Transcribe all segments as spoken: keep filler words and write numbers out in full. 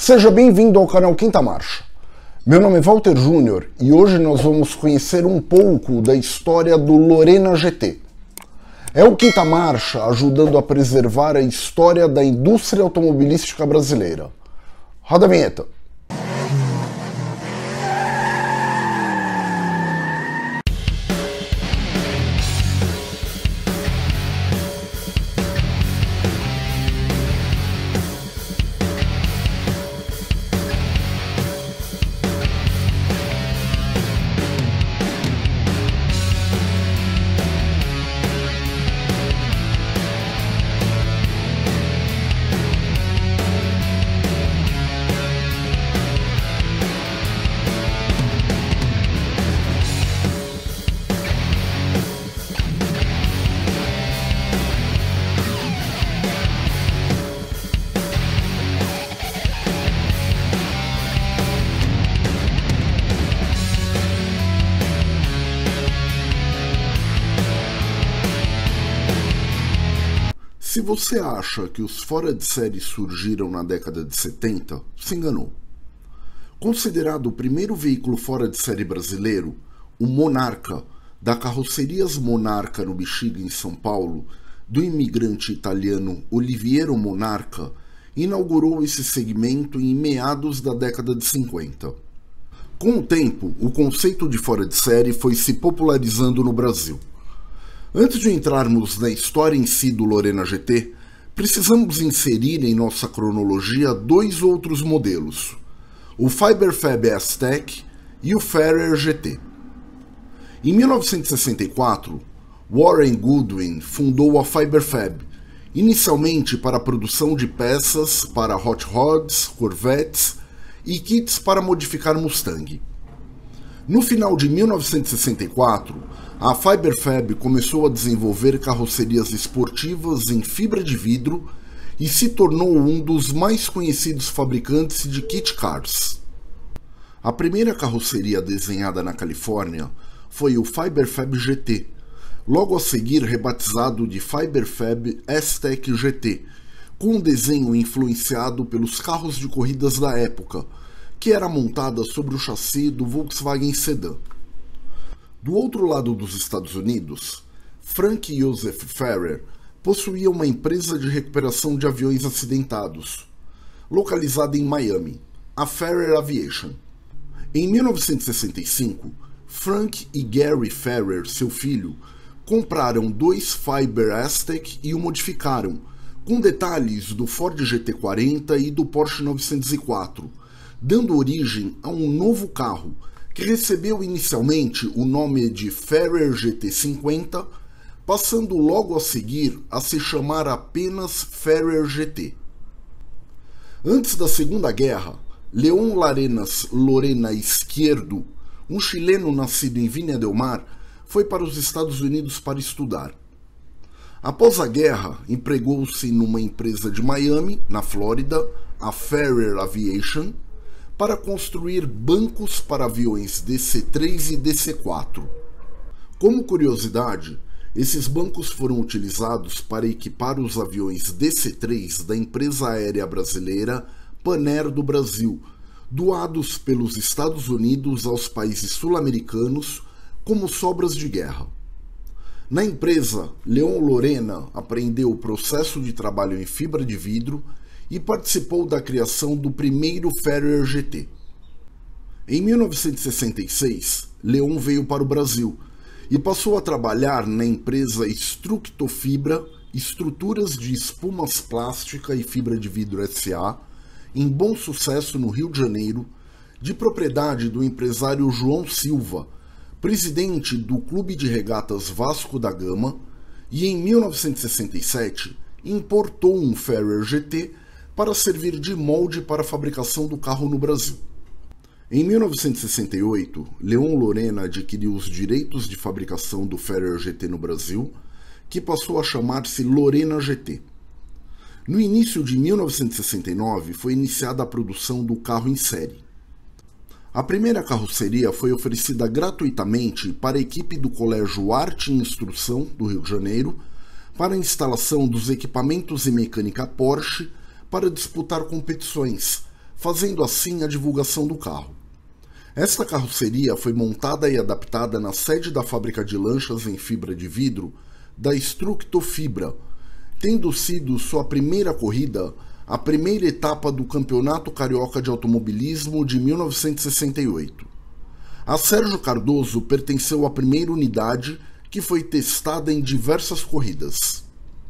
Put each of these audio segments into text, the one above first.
Seja bem-vindo ao canal Quinta Marcha. Meu nome é Walter Júnior e hoje nós vamos conhecer um pouco da história do Lorena G T. É o Quinta Marcha ajudando a preservar a história da indústria automobilística brasileira. Roda a vinheta. Se você acha que os fora de série surgiram na década de setenta, se enganou. Considerado o primeiro veículo fora de série brasileiro, o Monarca, da Carrocerias Monarca no Bexiga, em São Paulo, do imigrante italiano Oliviero Monarca, inaugurou esse segmento em meados da década de cinquenta. Com o tempo, o conceito de fora de série foi se popularizando no Brasil. Antes de entrarmos na história em si do Lorena G T, precisamos inserir em nossa cronologia dois outros modelos, o Fiberfab Aztek e o Ferrer G T. Em mil novecentos e sessenta e quatro, Warren Goodwin fundou a Fiberfab, inicialmente para a produção de peças para Hot Rods, Corvettes e kits para modificar Mustang. No final de mil novecentos e sessenta e quatro, a Fiberfab começou a desenvolver carrocerias esportivas em fibra de vidro e se tornou um dos mais conhecidos fabricantes de kit cars. A primeira carroceria desenhada na Califórnia foi o Fiberfab G T, logo a seguir rebatizado de Fiberfab Aztek G T, com um desenho influenciado pelos carros de corridas da época, que era montada sobre o chassi do Volkswagen Sedan. Do outro lado dos Estados Unidos, Frank Joseph Ferrer possuía uma empresa de recuperação de aviões acidentados, localizada em Miami, a Ferrer Aviation. Em mil novecentos e sessenta e cinco, Frank e Gary Ferrer, seu filho, compraram dois Fiber Aztek e o modificaram, com detalhes do Ford G T quarenta e do Porsche novecentos e quatro, dando origem a um novo carro, que recebeu inicialmente o nome de Ferrer G T cinquenta, passando logo a seguir a se chamar apenas Ferrer G T. Antes da Segunda Guerra, Leon Larenas Lorena Izquierdo, um chileno nascido em Viña del Mar, foi para os Estados Unidos para estudar. Após a guerra, empregou-se numa empresa de Miami, na Flórida, a Ferrer Aviation, para construir bancos para aviões D C três e D C quatro. Como curiosidade, esses bancos foram utilizados para equipar os aviões D C três da empresa aérea brasileira Panair do Brasil, doados pelos Estados Unidos aos países sul-americanos como sobras de guerra. Na empresa, Leon Lorena aprendeu o processo de trabalho em fibra de vidro e participou da criação do primeiro Ferrer G T. Em mil novecentos e sessenta e seis, Leon veio para o Brasil e passou a trabalhar na empresa Structofibra Estruturas de Espumas Plástica e Fibra de Vidro S A, em Bom Sucesso, no Rio de Janeiro, de propriedade do empresário João Silva, presidente do Clube de Regatas Vasco da Gama, e em mil novecentos e sessenta e sete importou um Ferrer G T para servir de molde para a fabricação do carro no Brasil. Em mil novecentos e sessenta e oito, Leon Lorena adquiriu os direitos de fabricação do Ferrer G T no Brasil, que passou a chamar-se Lorena G T. No início de mil novecentos e sessenta e nove, foi iniciada a produção do carro em série. A primeira carroceria foi oferecida gratuitamente para a equipe do Colégio Arte e Instrução do Rio de Janeiro, para a instalação dos equipamentos e mecânica Porsche para disputar competições, fazendo assim a divulgação do carro. Esta carroceria foi montada e adaptada na sede da fábrica de lanchas em fibra de vidro da Structofibra, tendo sido sua primeira corrida a primeira etapa do Campeonato Carioca de Automobilismo de mil novecentos e sessenta e oito. A Sérgio Cardoso pertenceu à primeira unidade que foi testada em diversas corridas.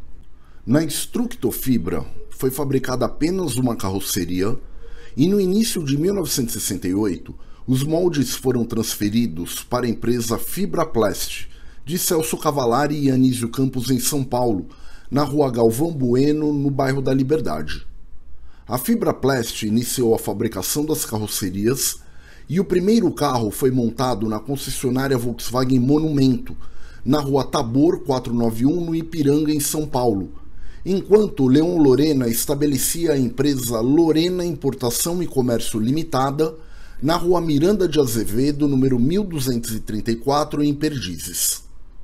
Na Structofibra foi fabricada apenas uma carroceria e no início de mil novecentos e sessenta e oito os moldes foram transferidos para a empresa Fibraplast de Celso Cavallari e Anísio Campos em São Paulo, na rua Galvão Bueno, no bairro da Liberdade. A Fibraplast iniciou a fabricação das carrocerias e o primeiro carro foi montado na concessionária Volkswagen Monumento, na rua Tabor quatrocentos e noventa e um, no Ipiranga, em São Paulo, enquanto Leon Lorena estabelecia a empresa Lorena Importação e Comércio Limitada, na rua Miranda de Azevedo, número mil duzentos e trinta e quatro, em Perdizes.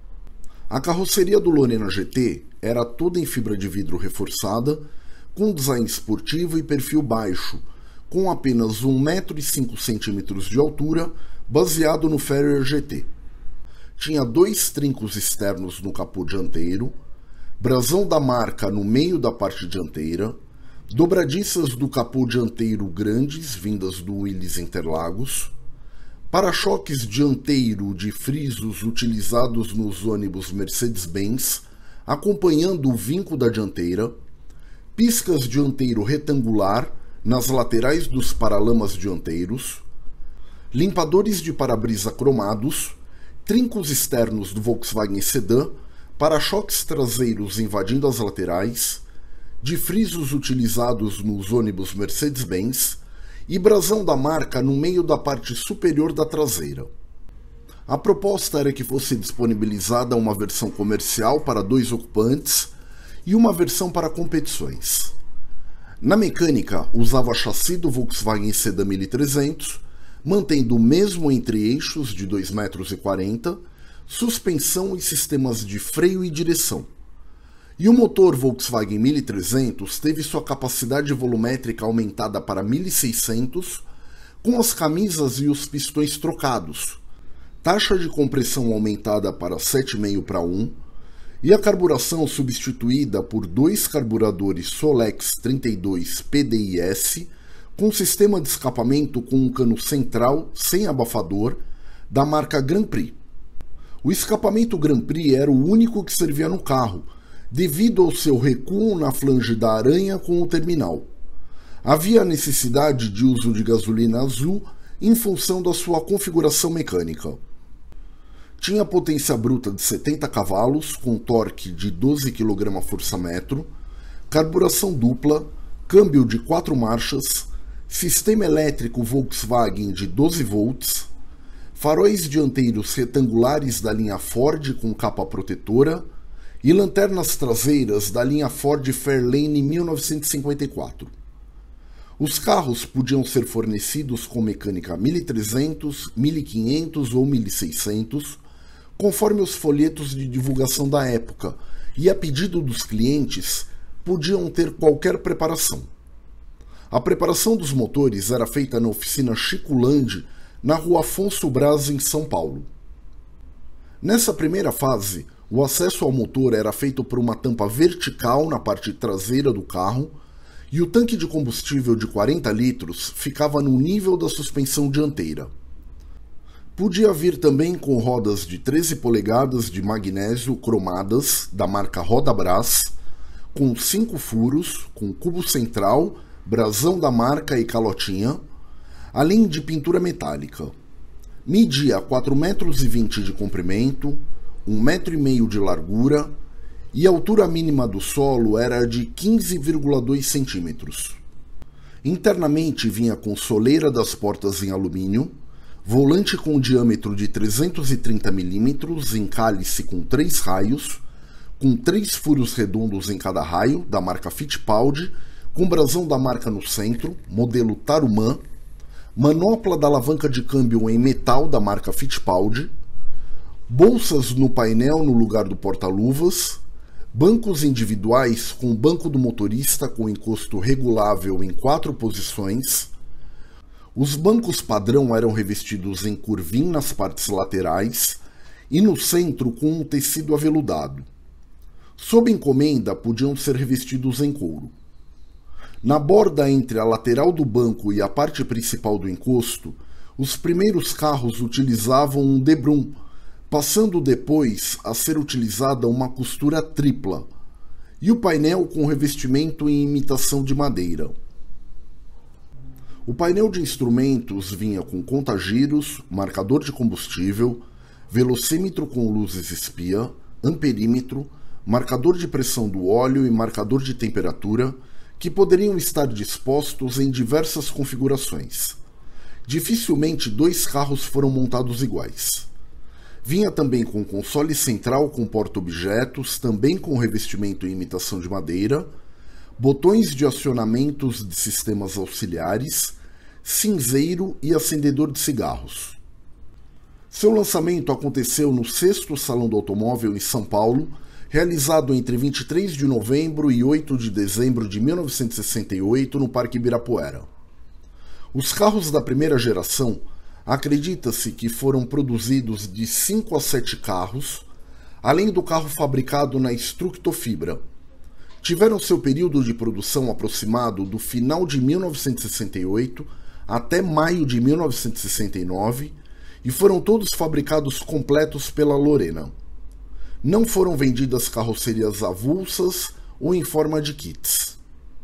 A carroceria do Lorena G T era toda em fibra de vidro reforçada, com design esportivo e perfil baixo, com apenas um metro e cinco centímetros de altura, baseado no Farrier G T. Tinha dois trincos externos no capô dianteiro, brasão da marca no meio da parte dianteira, dobradiças do capô dianteiro grandes, vindas do Willys Interlagos, para-choques dianteiro de frisos utilizados nos ônibus Mercedes-Benz, acompanhando o vinco da dianteira, piscas dianteiro retangular nas laterais dos paralamas dianteiros, limpadores de para-brisa cromados, trincos externos do Volkswagen Sedã, para-choques traseiros invadindo as laterais, de frisos utilizados nos ônibus Mercedes-Benz e brasão da marca no meio da parte superior da traseira. A proposta era que fosse disponibilizada uma versão comercial para dois ocupantes e uma versão para competições. Na mecânica, usava chassi do Volkswagen Sedã mil e trezentos, mantendo o mesmo entre-eixos de dois metros e quarenta, suspensão e sistemas de freio e direção. E o motor Volkswagen mil e trezentos teve sua capacidade volumétrica aumentada para mil e seiscentos, com as camisas e os pistões trocados, taxa de compressão aumentada para sete vírgula cinco para um, e a carburação substituída por dois carburadores Solex trinta e dois P D I S, com sistema de escapamento com um cano central sem abafador, da marca Grand Prix. O escapamento Grand Prix era o único que servia no carro, devido ao seu recuo na flange da aranha com o terminal. Havia a necessidade de uso de gasolina azul em função da sua configuração mecânica. Tinha potência bruta de setenta cavalos, com torque de doze quilograma-força-metro, carburação dupla, câmbio de quatro marchas, sistema elétrico Volkswagen de doze volts, faróis dianteiros retangulares da linha Ford com capa protetora e lanternas traseiras da linha Ford Fairlane mil novecentos e cinquenta e quatro. Os carros podiam ser fornecidos com mecânica mil e trezentos, mil e quinhentos ou mil e seiscentos, conforme os folhetos de divulgação da época, e a pedido dos clientes, podiam ter qualquer preparação. A preparação dos motores era feita na oficina Chico Landi, na rua Afonso Braz, em São Paulo. Nessa primeira fase, o acesso ao motor era feito por uma tampa vertical na parte traseira do carro e o tanque de combustível de quarenta litros ficava no nível da suspensão dianteira. Podia vir também com rodas de treze polegadas de magnésio cromadas da marca Rodabras, com cinco furos, com cubo central, brasão da marca e calotinha, além de pintura metálica. Media quatro metros e vinte de comprimento, um metro e meio de largura e a altura mínima do solo era de quinze vírgula dois centímetros. Internamente vinha com soleira das portas em alumínio, volante com diâmetro de trezentos e trinta milímetros em cálice com três raios, com três furos redondos em cada raio, da marca Fittipaldi, com brasão da marca no centro, modelo Tarumã, manopla da alavanca de câmbio em metal da marca Fittipaldi, bolsas no painel no lugar do porta-luvas, bancos individuais com banco do motorista com encosto regulável em quatro posições, Os bancos padrão eram revestidos em curvim nas partes laterais e no centro com um tecido aveludado. Sob encomenda, podiam ser revestidos em couro. Na borda entre a lateral do banco e a parte principal do encosto, os primeiros carros utilizavam um debrum, passando depois a ser utilizada uma costura tripla, e o painel com revestimento em imitação de madeira. O painel de instrumentos vinha com contagiros, marcador de combustível, velocímetro com luzes espia, amperímetro, marcador de pressão do óleo e marcador de temperatura, que poderiam estar dispostos em diversas configurações. Dificilmente dois carros foram montados iguais. Vinha também com console central com porta-objetos, também com revestimento em imitação de madeira, botões de acionamentos de sistemas auxiliares, cinzeiro e acendedor de cigarros. Seu lançamento aconteceu no sexto Salão do Automóvel em São Paulo, realizado entre vinte e três de novembro e oito de dezembro de mil novecentos e sessenta e oito no Parque Ibirapuera. Os carros da primeira geração, acredita-se que foram produzidos de cinco a sete carros, além do carro fabricado na Structofibra. Tiveram seu período de produção aproximado do final de mil novecentos e sessenta e oito até maio de mil novecentos e sessenta e nove e foram todos fabricados completos pela Lorena. Não foram vendidas carrocerias avulsas ou em forma de kits.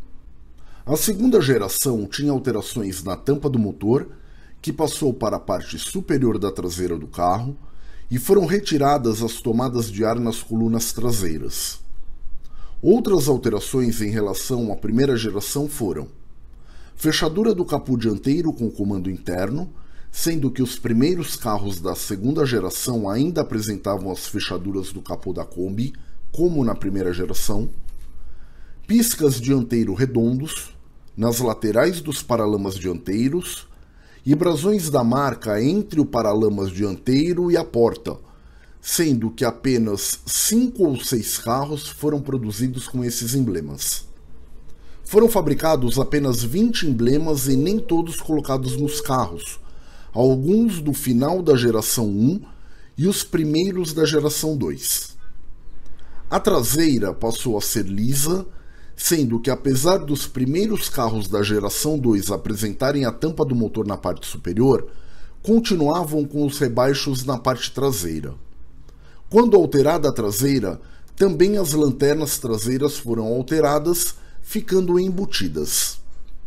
A segunda geração tinha alterações na tampa do motor, que passou para a parte superior da traseira do carro, e foram retiradas as tomadas de ar nas colunas traseiras. Outras alterações em relação à primeira geração foram: fechadura do capô dianteiro com comando interno, sendo que os primeiros carros da segunda geração ainda apresentavam as fechaduras do capô da Kombi, como na primeira geração, piscas dianteiro redondos, nas laterais dos paralamas dianteiros, e brasões da marca entre o paralamas dianteiro e a porta, sendo que apenas cinco ou seis carros foram produzidos com esses emblemas. Foram fabricados apenas vinte emblemas e nem todos colocados nos carros, alguns do final da geração um e os primeiros da geração dois. A traseira passou a ser lisa, sendo que apesar dos primeiros carros da geração dois apresentarem a tampa do motor na parte superior, continuavam com os rebaixos na parte traseira. Quando alterada a traseira, também as lanternas traseiras foram alteradas, ficando embutidas.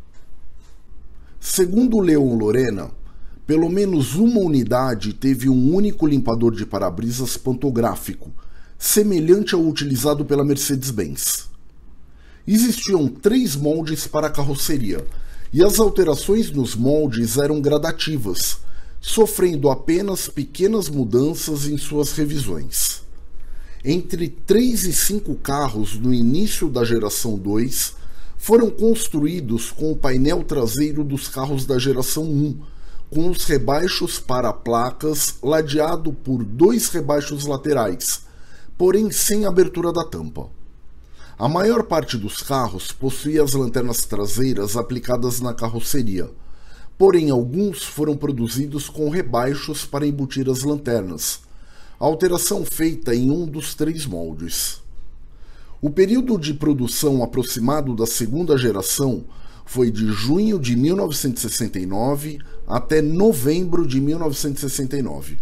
Segundo Leon Lorena, pelo menos uma unidade teve um único limpador de para-brisas pantográfico, semelhante ao utilizado pela Mercedes-Benz. Existiam três moldes para a carroceria, e as alterações nos moldes eram gradativas, sofrendo apenas pequenas mudanças em suas revisões. Entre três e cinco carros no início da geração dois foram construídos com o painel traseiro dos carros da geração um, com os rebaixos para placas ladeado por dois rebaixos laterais, porém sem abertura da tampa. A maior parte dos carros possuía as lanternas traseiras aplicadas na carroceria, porém alguns foram produzidos com rebaixos para embutir as lanternas, alteração feita em um dos três moldes. O período de produção aproximado da segunda geração foi de junho de mil novecentos e sessenta e nove até novembro de mil novecentos e sessenta e nove.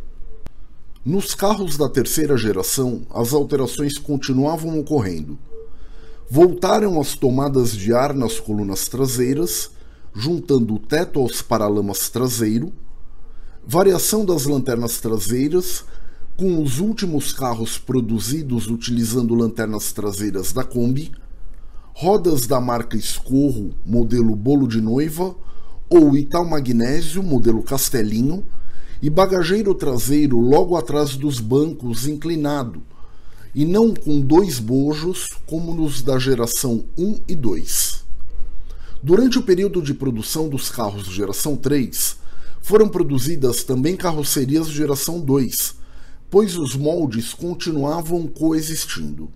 Nos carros da terceira geração, as alterações continuavam ocorrendo. Voltaram as tomadas de ar nas colunas traseiras, juntando o teto aos paralamas traseiro, variação das lanternas traseiras, com os últimos carros produzidos utilizando lanternas traseiras da Kombi, rodas da marca Escorro, modelo Bolo de Noiva, ou Ital Magnésio, modelo Castelinho, e bagageiro traseiro logo atrás dos bancos inclinado, e não com dois bojos como nos da geração um e dois. Durante o período de produção dos carros geração três, foram produzidas também carrocerias geração dois, pois os moldes continuavam coexistindo.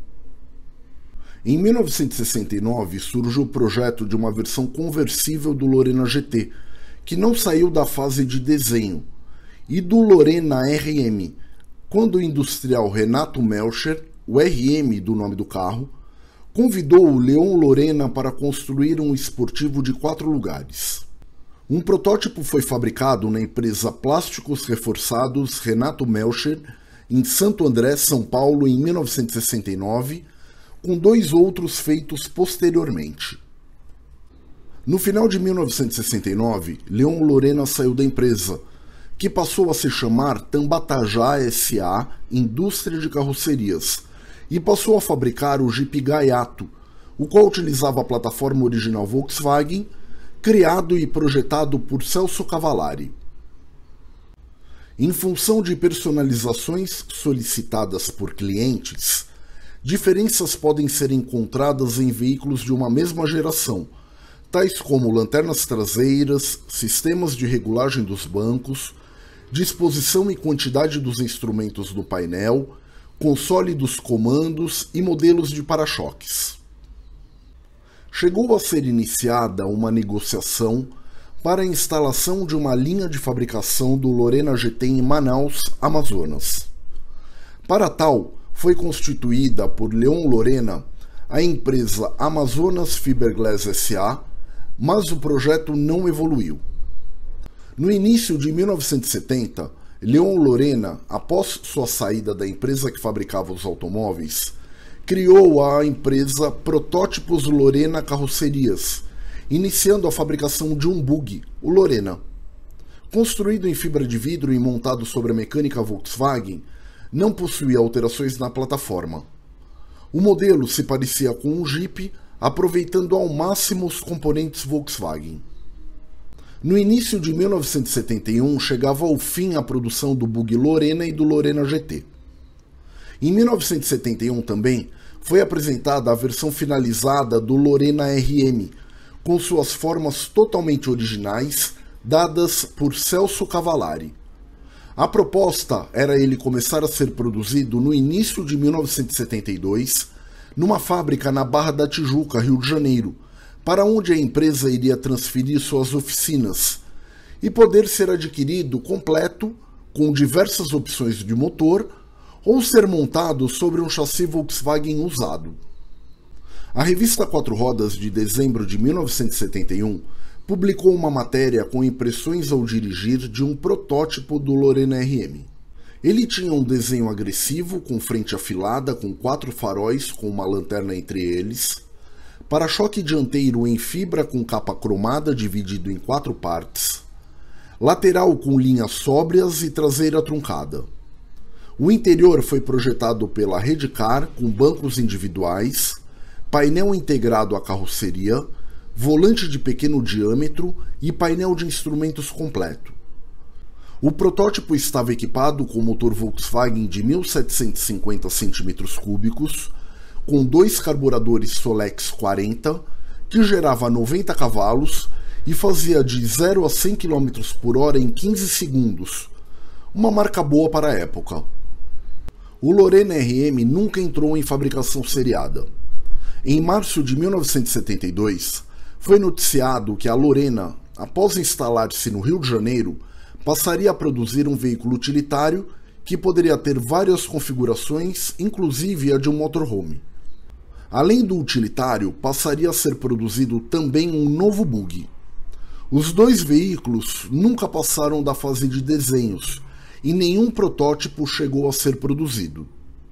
Em mil novecentos e sessenta e nove surgiu o projeto de uma versão conversível do Lorena G T, que não saiu da fase de desenho, e do Lorena R M, quando o industrial Renato Melcher, o R M do nome do carro, convidou o Leon Lorena para construir um esportivo de quatro lugares. Um protótipo foi fabricado na empresa Plásticos Reforçados Renato Melcher, em Santo André, São Paulo, em mil novecentos e sessenta e nove, com dois outros feitos posteriormente. No final de mil novecentos e sessenta e nove, Leon Lorena saiu da empresa, que passou a se chamar Tambatajá S A Indústria de Carrocerias, e passou a fabricar o Jeep Gaiato, o qual utilizava a plataforma original Volkswagen, criado e projetado por Celso Cavallari. Em função de personalizações solicitadas por clientes, diferenças podem ser encontradas em veículos de uma mesma geração, tais como lanternas traseiras, sistemas de regulagem dos bancos, disposição e quantidade dos instrumentos do painel, console dos comandos e modelos de para-choques. Chegou a ser iniciada uma negociação para a instalação de uma linha de fabricação do Lorena G T em Manaus, Amazonas. Para tal, foi constituída por Leon Lorena a empresa Amazonas Fiberglass S A, mas o projeto não evoluiu. No início de mil novecentos e setenta, Leon Lorena, após sua saída da empresa que fabricava os automóveis, criou a empresa Protótipos Lorena Carrocerias, iniciando a fabricação de um buggy, o Lorena. Construído em fibra de vidro e montado sobre a mecânica Volkswagen, não possuía alterações na plataforma. O modelo se parecia com um Jeep, aproveitando ao máximo os componentes Volkswagen. No início de mil novecentos e setenta e um, chegava ao fim a produção do buggy Lorena e do Lorena G T. Em mil novecentos e setenta e um também foi apresentada a versão finalizada do Lorena R M, com suas formas totalmente originais, dadas por Celso Cavallari. A proposta era ele começar a ser produzido no início de mil novecentos e setenta e dois, numa fábrica na Barra da Tijuca, Rio de Janeiro, para onde a empresa iria transferir suas oficinas, e poder ser adquirido completo, com diversas opções de motor, ou ser montado sobre um chassi Volkswagen usado. A revista Quatro Rodas de dezembro de mil novecentos e setenta e um publicou uma matéria com impressões ao dirigir de um protótipo do Lorena R M. Ele tinha um desenho agressivo com frente afilada com quatro faróis com uma lanterna entre eles, para-choque dianteiro em fibra com capa cromada dividido em quatro partes, lateral com linhas sóbrias e traseira truncada. O interior foi projetado pela Redcar com bancos individuais, painel integrado à carroceria, volante de pequeno diâmetro e painel de instrumentos completo. O protótipo estava equipado com motor Volkswagen de mil setecentos e cinquenta centímetros cúbicos, com dois carburadores Solex quarenta, que gerava noventa cavalos e fazia de zero a cem quilômetros por hora em quinze segundos, uma marca boa para a época. O Lorena R M nunca entrou em fabricação seriada. Em março de mil novecentos e setenta e dois, foi noticiado que a Lorena, após instalar-se no Rio de Janeiro, passaria a produzir um veículo utilitário que poderia ter várias configurações, inclusive a de um motorhome. Além do utilitário, passaria a ser produzido também um novo buggy. Os dois veículos nunca passaram da fase de desenhos e nenhum protótipo chegou a ser produzido.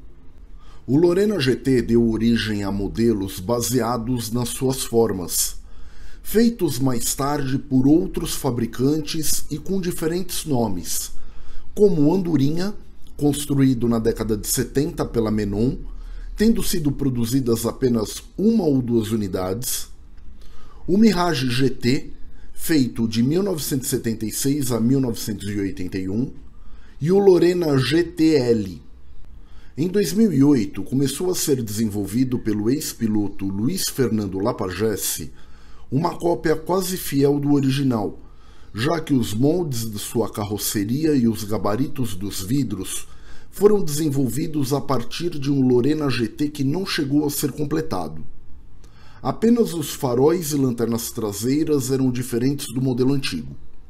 O Lorena G T deu origem a modelos baseados nas suas formas, feitos mais tarde por outros fabricantes e com diferentes nomes, como o Andorinha, construído na década de setenta pela Menon, tendo sido produzidas apenas uma ou duas unidades, o Mirage G T, feito de mil novecentos e setenta e seis a mil novecentos e oitenta e um, e o Lorena G T L. Em dois mil e oito, começou a ser desenvolvido pelo ex-piloto Luiz Fernando Lapagesse uma cópia quase fiel do original, já que os moldes de sua carroceria e os gabaritos dos vidros foram desenvolvidos a partir de um Lorena G T que não chegou a ser completado. Apenas os faróis e lanternas traseiras eram diferentes do modelo antigo.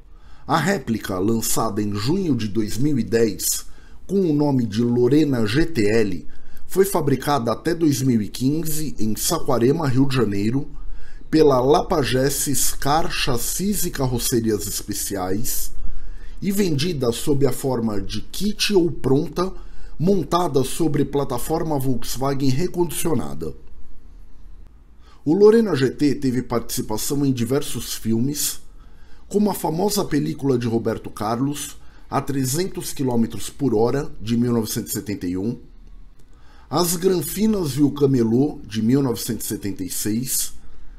A réplica, lançada em junho de dois mil e dez, com o nome de Lorena G T L, foi fabricada até dois mil e quinze em Saquarema, Rio de Janeiro, pela Lapagesses Car Chassis e Carrocerias Especiais e vendida sob a forma de kit ou pronta, montada sobre plataforma Volkswagen recondicionada. O Lorena G T teve participação em diversos filmes, como a famosa película de Roberto Carlos, A trezentos quilômetros por hora, de mil novecentos e setenta e um, As Granfinas e o Camelô, de mil novecentos e setenta e seis,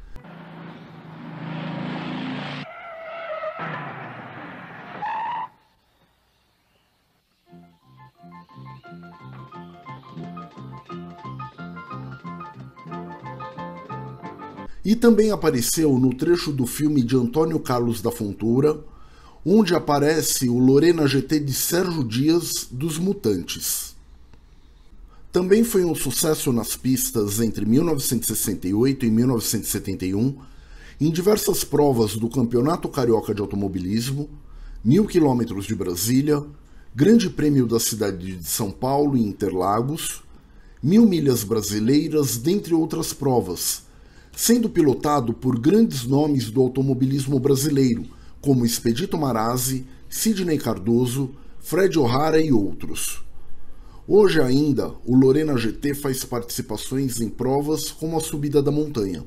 e também apareceu no trecho do filme de Antônio Carlos da Fontoura, onde aparece o Lorena G T de Sérgio Dias dos Mutantes. Também foi um sucesso nas pistas entre mil novecentos e sessenta e oito e mil novecentos e setenta e um, em diversas provas do Campeonato Carioca de Automobilismo, Mil Quilômetros de Brasília, Grande Prêmio da Cidade de São Paulo e Interlagos, Mil Milhas Brasileiras, dentre outras provas, sendo pilotado por grandes nomes do automobilismo brasileiro, como Expedito Marazzi, Sidney Cardoso, Fred O'Hara e outros. Hoje ainda, o Lorena G T faz participações em provas como a subida da montanha.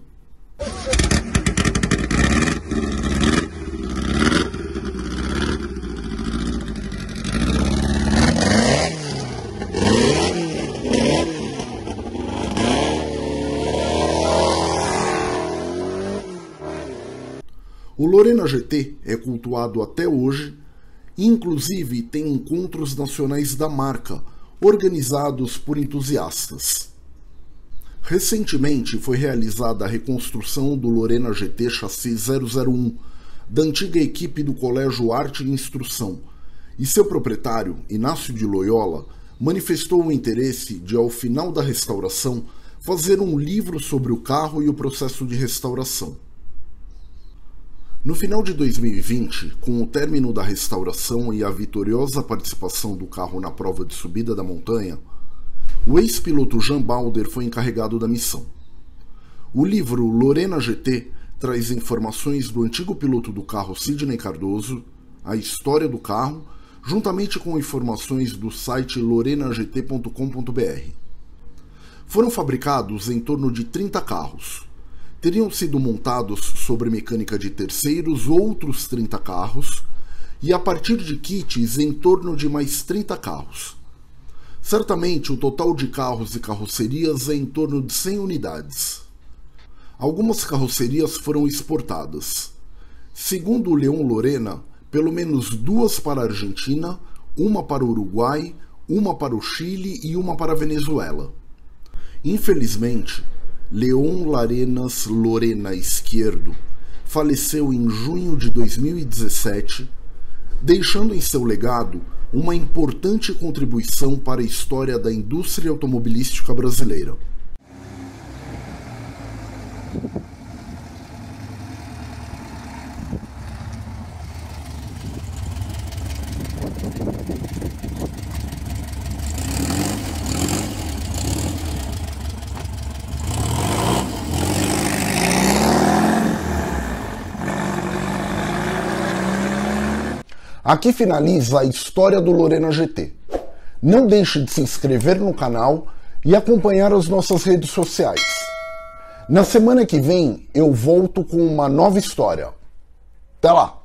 O Lorena G T é cultuado até hoje e inclusive tem encontros nacionais da marca, organizados por entusiastas. Recentemente foi realizada a reconstrução do Lorena G T Chassi zero zero um, da antiga equipe do Colégio Arte e Instrução, e seu proprietário, Inácio de Loyola, manifestou o interesse de, ao final da restauração, fazer um livro sobre o carro e o processo de restauração. No final de dois mil e vinte, com o término da restauração e a vitoriosa participação do carro na prova de subida da montanha, o ex-piloto Jean Balder foi encarregado da missão. O livro Lorena G T traz informações do antigo piloto do carro Sidney Cardoso, a história do carro, juntamente com informações do site lorena g t ponto com ponto b r. Foram fabricados em torno de trinta carros. Teriam sido montados sobre mecânica de terceiros outros trinta carros, e a partir de kits em torno de mais trinta carros. Certamente o total de carros e carrocerias é em torno de cem unidades. Algumas carrocerias foram exportadas. Segundo o Leon Lorena, pelo menos duas para a Argentina, uma para o Uruguai, uma para o Chile e uma para a Venezuela. Infelizmente, Leon Larenas Lorena Izquierdo faleceu em junho de dois mil e dezessete, deixando em seu legado uma importante contribuição para a história da indústria automobilística brasileira. Aqui finaliza a história do Lorena G T. Não deixe de se inscrever no canal e acompanhar as nossas redes sociais. Na semana que vem eu volto com uma nova história. Até lá!